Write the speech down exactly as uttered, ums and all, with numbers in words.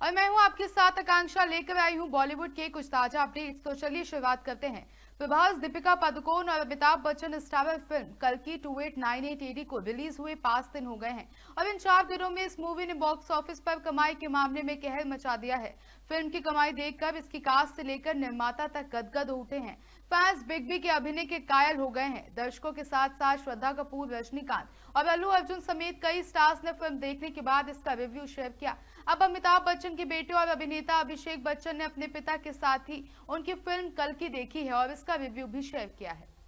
और मैं हूं आपके साथ आकांक्षा, लेकर आई हूं बॉलीवुड के कुछ ताजा अपडेट्स। तो चलिए शुरुआत करते हैं। प्रभास, दीपिका पादुकोण और अमिताभ बच्चन स्टारर फिल्म कल्कि two eight nine eight AD को रिलीज हुए पांच दिन हो गए हैं और इन चार दिनों में इस मूवी ने बॉक्स ऑफिस पर कमाई के मामले में कहर मचा दिया है। फिल्म की कमाई देखकर इसकी कास्ट से लेकर निर्माता तक गदगद हो उठे हैं। फैंस बिग बी के अभिनय के कायल हो गए हैं। दर्शकों के साथ साथ श्रद्धा कपूर, रजनीकांत और अल्लू अर्जुन समेत कई स्टार्स ने फिल्म देखने के बाद इसका रिव्यू शेयर किया। अब अमिताभ बच्चन के बेटे और अभिनेता अभिषेक बच्चन ने अपने पिता के साथ ही उनकी फिल्म कल्कि देखी है और इसका रिव्यू भी शेयर किया है।